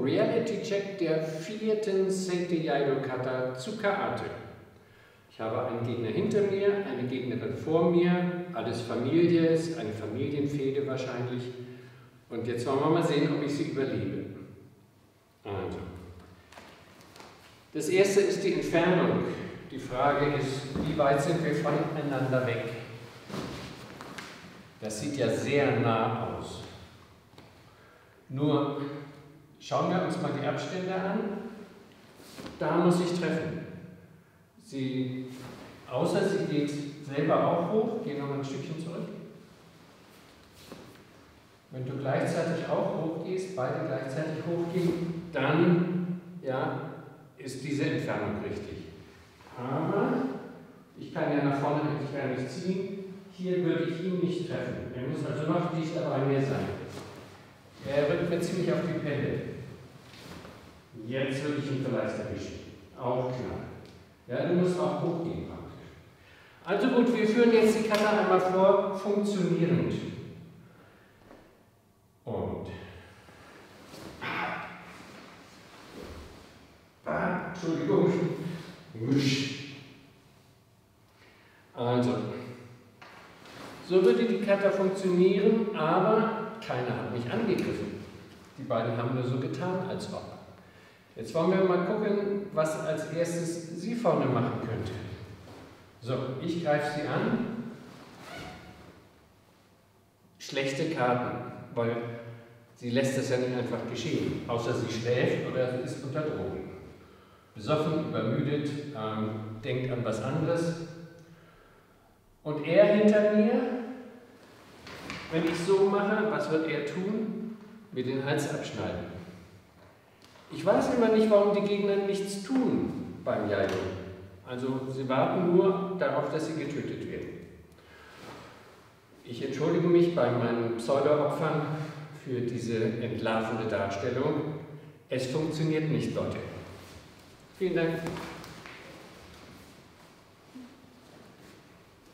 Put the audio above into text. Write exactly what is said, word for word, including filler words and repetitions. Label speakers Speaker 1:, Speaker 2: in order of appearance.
Speaker 1: Reality-Check der vierten Seite Jaido-Kata Tsuka-Ate. Ich habe einen Gegner hinter mir, eine Gegnerin vor mir, alles Familie, ist eine Familienfehde wahrscheinlich. Und jetzt wollen wir mal sehen, ob ich sie überlebe. Also. Das erste ist die Entfernung. Die Frage ist, wie weit sind wir voneinander weg? Das sieht ja sehr nah aus. Nur schauen wir uns mal die Abstände an. Da muss ich treffen. Sie, außer sie geht selber auch hoch, geh noch ein Stückchen zurück. Wenn du gleichzeitig auch hochgehst, beide gleichzeitig hochgehen, dann ja, ist diese Entfernung richtig. Aber ich kann ja nach vorne nicht ziehen. Hier würde ich ihn nicht treffen. Er muss also noch dichter bei mir sein. Er rückt mir ziemlich auf die Pelle. Jetzt würde ich ihn vielleicht erwischen. Auch klar. Ja, du musst auch hochgehen praktisch. Also gut, wir führen jetzt die Kata einmal vor, funktionierend. Und. Ah, Entschuldigung. Also. So würde die Kata funktionieren, aber keiner hat mich angegriffen. Die beiden haben nur so getan, als ob. Jetzt wollen wir mal gucken, was als erstes sie vorne machen könnte. So, ich greife sie an. Schlechte Karten, weil sie lässt es ja nicht einfach geschehen, außer sie schläft oder sie ist unter Drogen. Besoffen, übermüdet, ähm, denkt an was anderes. Und er hinter mir, wenn ich so mache, was wird er tun? Mir den Hals abschneiden. Ich weiß immer nicht, warum die Gegner nichts tun beim Jaido. Also sie warten nur darauf, dass sie getötet werden. Ich entschuldige mich bei meinen Pseudo-Opfern für diese entlarvende Darstellung. Es funktioniert nicht, Leute. Vielen Dank.